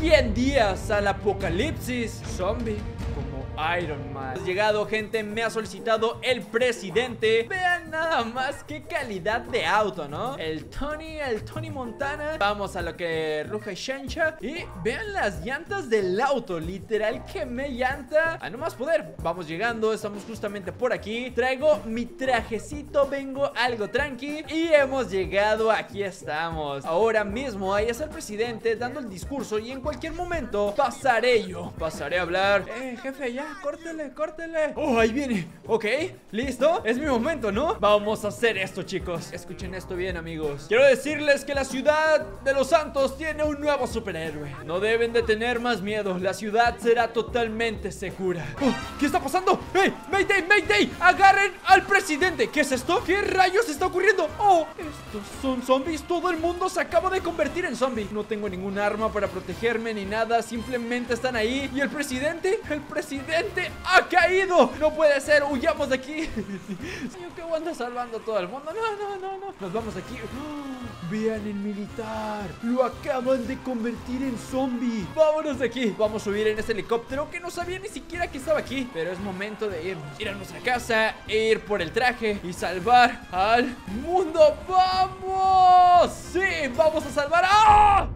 100 días al apocalipsis zombie como Iron Man. Ha llegado, gente, me ha solicitado el presidente. Vean nada más qué calidad de auto, ¿no? El Tony Montana. Vamos a lo que ruja y Shencha. Y vean las llantas del auto, literal quemé llanta a no más poder. Vamos llegando, estamos justamente por aquí. Traigo mi trajecito, vengo algo tranqui. Y hemos llegado, aquí estamos. Ahora mismo ahí está el presidente dando el discurso. Y en cualquier momento pasaré a hablar. Jefe, ya, córtele. Oh, ahí viene. Ok, listo, es mi momento, ¿no? Vamos a hacer esto, chicos. Escuchen esto bien, amigos. Quiero decirles que la ciudad de Los Santos tiene un nuevo superhéroe. No deben de tener más miedo. La ciudad será totalmente segura. Oh, ¿qué está pasando? ¡Hey! ¡Mayday! ¡Agarren al presidente! ¿Qué es esto? ¿Qué rayos está ocurriendo? ¡Oh! Estos son zombies. Todo el mundo se acaba de convertir en zombie. No tengo ningún arma para protegerme ni nada. Simplemente están ahí. ¿Y el presidente? ¡El presidente ha caído! ¡No puede ser! ¡Huyamos de aquí! Señor, ¿qué anda salvando a todo el mundo? No. Nos vamos de aquí. ¡Oh! Vean el militar. Lo acaban de convertir en zombie. Vámonos de aquí. Vamos a subir en este helicóptero que no sabía ni siquiera que estaba aquí. Pero es momento de ir a nuestra casa, ir por el traje y salvar al mundo. ¡Vamos! ¡Sí! ¡Vamos a salvar! ¡Ah!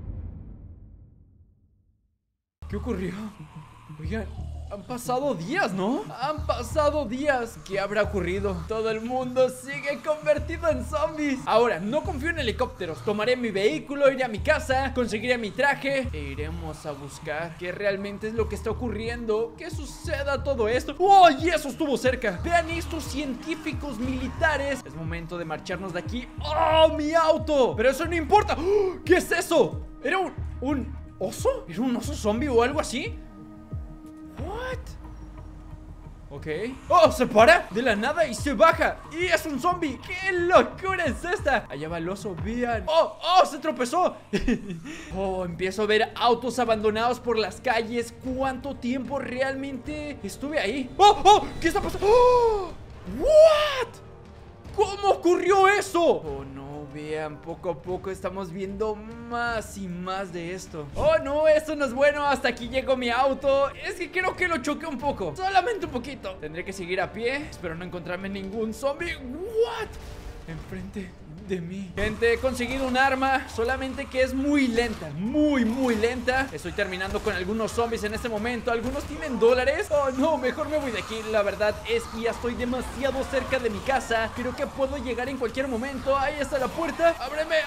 ¿Qué ocurrió? Oigan, han pasado días, ¿no? Han pasado días. ¿Qué habrá ocurrido? Todo el mundo sigue convertido en zombies. Ahora, no confío en helicópteros. Tomaré mi vehículo, iré a mi casa, conseguiré mi traje e iremos a buscar qué realmente es lo que está ocurriendo. ¿Qué suceda todo esto? ¡Oh, y eso estuvo cerca! Vean estos científicos militares. Es momento de marcharnos de aquí. ¡Oh, mi auto! Pero eso no importa. ¡Oh! ¿Qué es eso? ¿Era un oso? ¿Era un oso zombie o algo así? What? Ok. ¡Oh! Se para de la nada y se baja. ¡Y es un zombie! ¡Qué locura es esta! Allá va el oso, vean. ¡Oh! Se tropezó. Oh, empiezo a ver autos abandonados por las calles. ¿Cuánto tiempo realmente estuve ahí? ¡Oh! ¿Qué está pasando? ¡Oh! ¿What? ¿Cómo ocurrió eso? Oh, no. Vean, poco a poco estamos viendo más y más de esto. Oh, no, esto no es bueno. Hasta aquí llegó mi auto. Es que creo que lo choqué un poco. Solamente un poquito. Tendré que seguir a pie. Espero no encontrarme ningún zombie. What? Enfrente de mí. Gente, he conseguido un arma, solamente que es muy lenta. Muy lenta. Estoy terminando con algunos zombies en este momento. Algunos tienen dólares. Oh, no, mejor me voy de aquí. La verdad es que ya estoy demasiado cerca de mi casa. Creo que puedo llegar en cualquier momento. Ahí está la puerta. ¡Ábreme!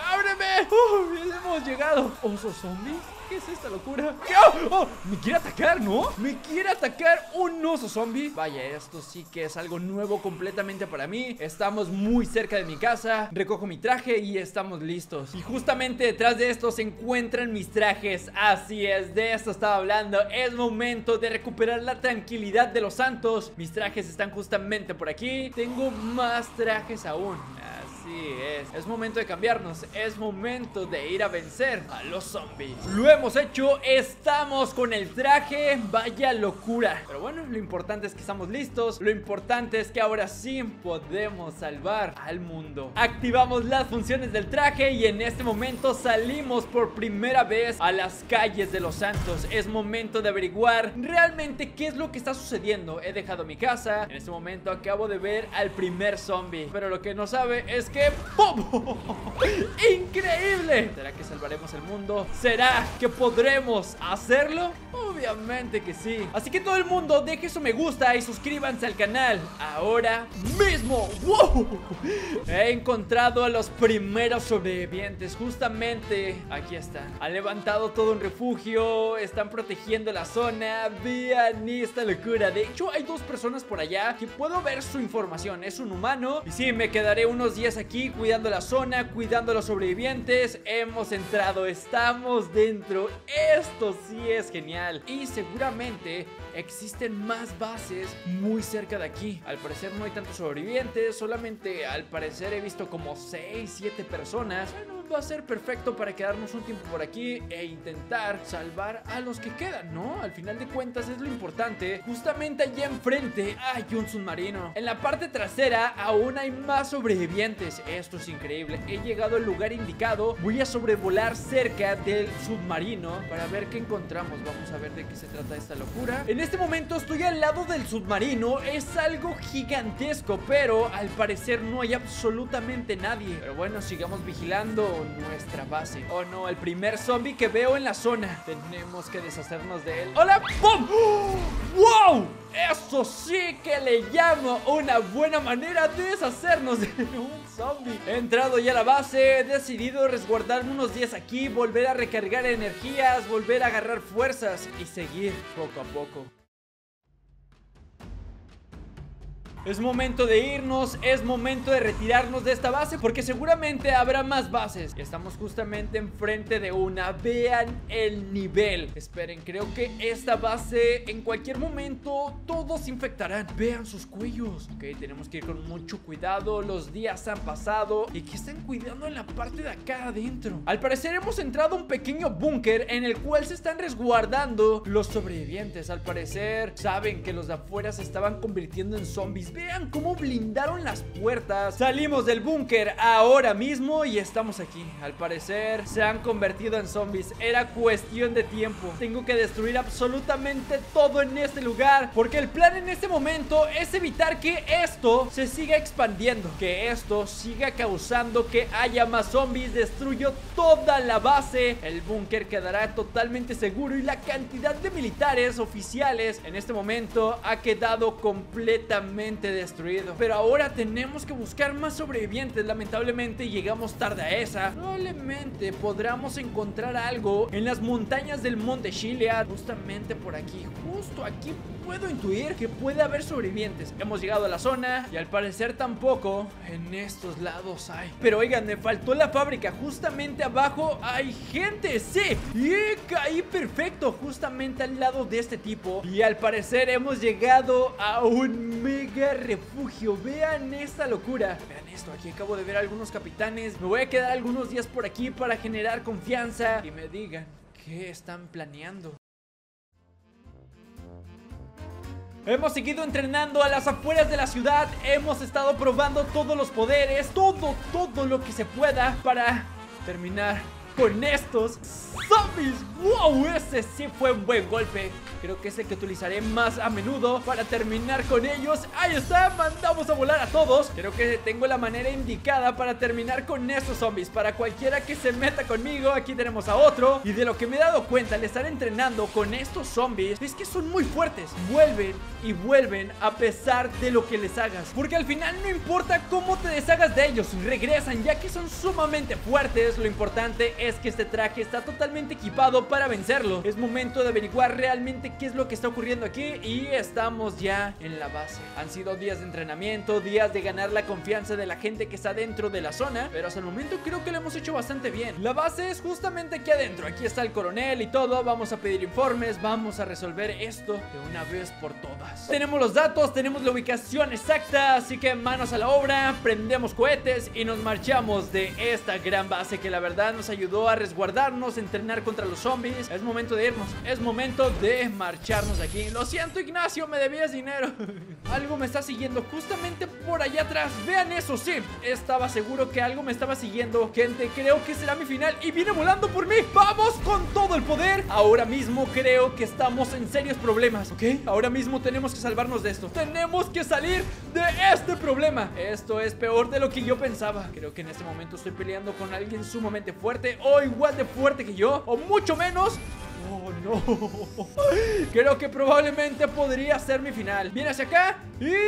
Hemos llegado. ¿Oso zombie? ¿Qué es esta locura? ¿Qué? ¡Oh! Me quiere atacar, ¿no? Me quiere atacar un oso zombie. Vaya, esto sí que es algo nuevo completamente para mí. Estamos muy cerca de mi casa. Recojo mi traje y estamos listos. Y justamente detrás de esto se encuentran mis trajes. Así es, de esto estaba hablando. Es momento de recuperar la tranquilidad de Los Santos. Mis trajes están justamente por aquí. Tengo más trajes aún. Así es momento de cambiarnos. Es momento de ir a vencer a los zombies. Lo hemos hecho, estamos con el traje. Vaya locura. Pero bueno, lo importante es que estamos listos. Lo importante es que ahora sí podemos salvar al mundo. Activamos las funciones del traje y en este momento salimos por primera vez a las calles de Los Santos. Es momento de averiguar realmente qué es lo que está sucediendo. He dejado mi casa. En este momento acabo de ver al primer zombie, pero lo que no sabe es que ¡pum! ¡Increíble! ¿Será que salvaremos el mundo? ¿Será que podremos hacerlo? Obviamente que sí. Así que todo el mundo deje su me gusta y suscríbanse al canal ahora mismo. ¡Wow! He encontrado a los primeros sobrevivientes. Justamente aquí están. Han levantado todo un refugio. Están protegiendo la zona. Vean esta locura. De hecho hay dos personas por allá que puedo ver su información. Es un humano. Y sí, me quedaré unos días aquí cuidando la zona, cuidando a los sobrevivientes. Hemos entrado, estamos dentro. Esto sí es genial. Y seguramente existen más bases muy cerca de aquí. Al parecer no hay tantos sobrevivientes. Solamente al parecer he visto como 6, 7 personas. Bueno, va a ser perfecto para quedarnos un tiempo por aquí e intentar salvar a los que quedan, ¿no? Al final de cuentas es lo importante. Justamente allá enfrente hay un submarino. En la parte trasera aún hay más sobrevivientes. Esto es increíble. He llegado al lugar indicado. Voy a sobrevolar cerca del submarino para ver qué encontramos. Vamos a ver de qué se trata esta locura. En este momento estoy al lado del submarino. Es algo gigantesco, pero al parecer no hay absolutamente nadie. Pero bueno, sigamos vigilando nuestra base. Oh no, el primer zombie que veo en la zona. Tenemos que deshacernos de él. ¡Hola! ¡Pum! ¡Wow! Eso sí que le llamo una buena manera de deshacernos de un zombie. He entrado ya a la base, he decidido resguardarme unos días aquí, volver a recargar energías, volver a agarrar fuerzas y seguir poco a poco. Es momento de irnos, es momento de retirarnos de esta base porque seguramente habrá más bases. Estamos justamente enfrente de una. Vean el nivel. Esperen, creo que esta base en cualquier momento todos se infectarán. Vean sus cuellos. Ok, tenemos que ir con mucho cuidado. Los días han pasado. ¿Y qué están cuidando en la parte de acá adentro? Al parecer hemos entrado a un pequeño búnker en el cual se están resguardando los sobrevivientes. Al parecer saben que los de afuera se estaban convirtiendo en zombies. Vean cómo blindaron las puertas. Salimos del búnker ahora mismo y estamos aquí. Al parecer se han convertido en zombies. Era cuestión de tiempo. Tengo que destruir absolutamente todo en este lugar, porque el plan en este momento es evitar que esto se siga expandiendo, que esto siga causando que haya más zombies. Destruyo toda la base. El búnker quedará totalmente seguro y la cantidad de militares oficiales en este momento ha quedado completamente destruido. Pero ahora tenemos que buscar más sobrevivientes. Lamentablemente llegamos tarde a esa. Probablemente podamos encontrar algo en las montañas del Monte Chiliad. Justamente por aquí, justo aquí puedo intuir que puede haber sobrevivientes. Hemos llegado a la zona y al parecer tampoco en estos lados hay. Pero oigan, me faltó la fábrica. Justamente abajo hay gente. Sí, y caí perfecto justamente al lado de este tipo. Y al parecer hemos llegado a un mega refugio. Vean esta locura. Vean esto, aquí acabo de ver a algunos capitanes. Me voy a quedar algunos días por aquí para generar confianza y me digan qué están planeando. Hemos seguido entrenando a las afueras de la ciudad. Hemos estado probando todos los poderes, todo lo que se pueda para terminar con estos zombies. ¡Wow! Ese sí fue un buen golpe. Creo que es el que utilizaré más a menudo para terminar con ellos. ¡Ahí está! Mandamos a volar a todos. Creo que tengo la manera indicada para terminar con estos zombies. Para cualquiera que se meta conmigo, aquí tenemos a otro. Y de lo que me he dado cuenta al estar entrenando con estos zombies es que son muy fuertes. Vuelven y vuelven a pesar de lo que les hagas, porque al final no importa cómo te deshagas de ellos, regresan ya que son sumamente fuertes. Lo importante es que este traje está totalmente equipado para vencerlo. Es momento de averiguar realmente qué es lo que está ocurriendo aquí y estamos ya en la base. Han sido días de entrenamiento, días de ganar la confianza de la gente que está dentro de la zona, pero hasta el momento creo que lo hemos hecho bastante bien. La base es justamente aquí adentro. Aquí está el coronel y todo. Vamos a pedir informes, vamos a resolver esto de una vez por todas. Tenemos los datos, tenemos la ubicación exacta, así que manos a la obra, prendemos cohetes y nos marchamos de esta gran base que la verdad nos ayudó a resguardarnos, entrenar contra los zombies. Es momento de irnos, es momento de marcharnos de aquí. Lo siento, Ignacio, me debías dinero. Algo me está siguiendo justamente por allá atrás. Vean eso, sí, estaba seguro que algo me estaba siguiendo. Gente, creo que será mi final y viene volando por mí. Vamos con todo el poder. Ahora mismo creo que estamos en serios problemas, ¿ok? Ahora mismo tenemos que salvarnos de esto. Tenemos que salir de este problema. Esto es peor de lo que yo pensaba. Creo que en este momento estoy peleando con alguien sumamente fuerte, o igual de fuerte que yo, o mucho menos. Oh, no. Creo que probablemente podría ser mi final. Viene hacia acá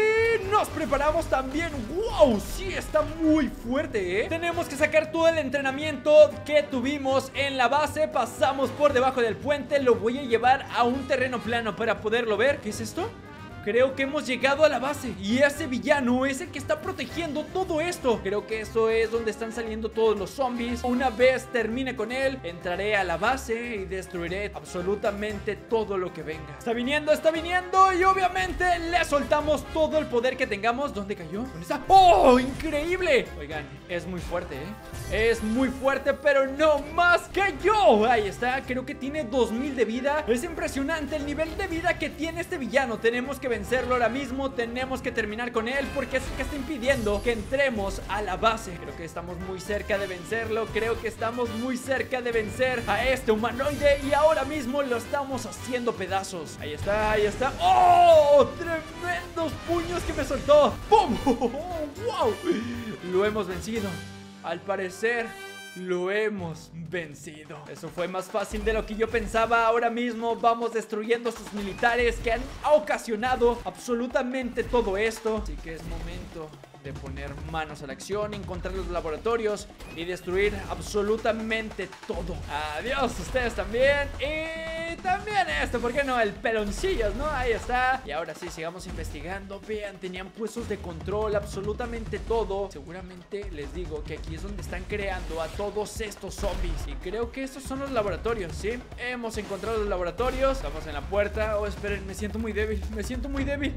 y nos preparamos también. ¡Wow! Sí, está muy fuerte, ¿eh? Tenemos que sacar todo el entrenamiento que tuvimos en la base. Pasamos por debajo del puente. Lo voy a llevar a un terreno plano para poderlo ver. ¿Qué es esto? creo que hemos llegado a la base. Y ese villano es el que está protegiendo todo esto. Creo que eso es donde están saliendo todos los zombies. Una vez termine con él, entraré a la base y destruiré absolutamente todo lo que venga. Está viniendo y obviamente le soltamos todo el poder que tengamos. ¿Dónde cayó? ¿Dónde está? ¡Oh! ¡Increíble! Oigan, es muy fuerte, es muy fuerte, pero no más que yo. Ahí está, creo que tiene 2000 de vida. Es impresionante el nivel de vida que tiene este villano. Tenemos que vencerlo ahora mismo. Tenemos que terminar con él porque es el que está impidiendo que entremos a la base. Creo que estamos muy cerca de vencerlo. Creo que estamos muy cerca de vencer a este humanoide. Y ahora mismo lo estamos haciendo pedazos. Ahí está, ahí está. ¡Oh! ¡Tremendos puños que me soltó! ¡Pum! ¡Oh, wow! Lo hemos vencido. Al parecer lo hemos vencido. Eso fue más fácil de lo que yo pensaba. Ahora mismo vamos destruyendo a sus militares que han ocasionado absolutamente todo esto. Así que es momento de poner manos a la acción, encontrar los laboratorios y destruir absolutamente todo. Adiós, ustedes también. Y también esto, ¿por qué no? El peloncillos, ¿no? Ahí está. Y ahora sí, sigamos investigando. Vean, tenían puestos de control absolutamente todo. Seguramente les digo que aquí es donde están creando a todos estos zombies. Y creo que estos son los laboratorios, ¿sí? Hemos encontrado los laboratorios. Estamos en la puerta. Oh, esperen, me siento muy débil. Me siento muy débil.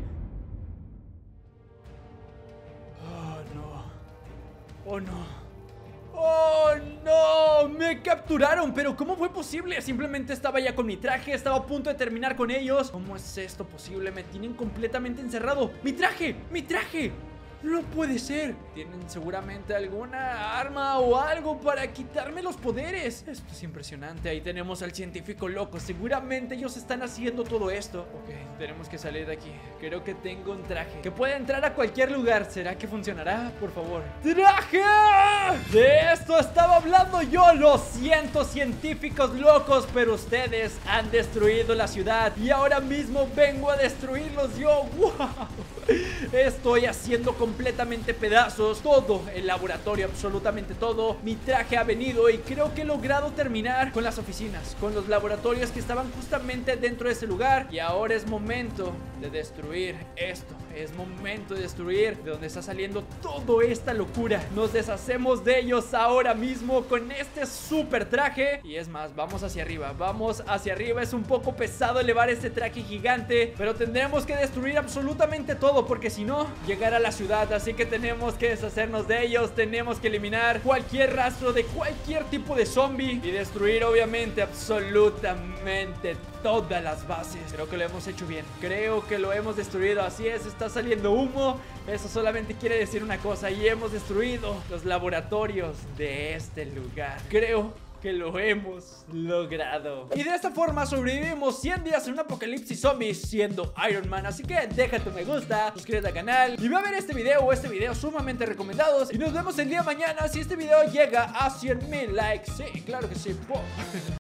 ¡Oh, no! ¡Oh, no! ¡Me capturaron! ¿Pero cómo fue posible? Simplemente estaba ya con mi traje. Estaba a punto de terminar con ellos. ¿Cómo es esto posible? Me tienen completamente encerrado. ¡Mi traje! ¡Mi traje! No puede ser. Tienen seguramente alguna arma o algo para quitarme los poderes. Esto es impresionante. Ahí tenemos al científico loco. Seguramente ellos están haciendo todo esto. Ok, tenemos que salir de aquí. Creo que tengo un traje que puede entrar a cualquier lugar. ¿Será que funcionará? Por favor. ¡Traje! De esto estaba hablando yo. Lo siento, científicos locos, pero ustedes han destruido la ciudad y ahora mismo vengo a destruirlos yo. ¡Wow! Estoy haciendo completamente pedazos todo el laboratorio, absolutamente todo. Mi traje ha venido y creo que he logrado terminar con las oficinas, con los laboratorios que estaban justamente dentro de ese lugar. Y ahora es momento de destruir esto. Es momento de destruir de donde está saliendo toda esta locura. Nos deshacemos de ellos ahora mismo con este super traje. Y es más, vamos hacia arriba. Vamos hacia arriba. Es un poco pesado elevar este traje gigante, pero tendremos que destruir absolutamente todo, porque si no, llegar a la ciudad. Así que tenemos que deshacernos de ellos. Tenemos que eliminar cualquier rastro de cualquier tipo de zombie y destruir obviamente absolutamente todas las bases. Creo que lo hemos hecho bien. Creo que lo hemos destruido. Así es, está saliendo humo. Eso solamente quiere decir una cosa: y hemos destruido los laboratorios de este lugar. Creo que lo hemos logrado. Y de esta forma sobrevivimos 100 días en un apocalipsis zombies siendo Iron Man. Así que deja tu me gusta, suscríbete al canal y ve a ver este video o este video sumamente recomendados. Y nos vemos el día de mañana si este video llega a 100,000 likes. Sí, claro que sí.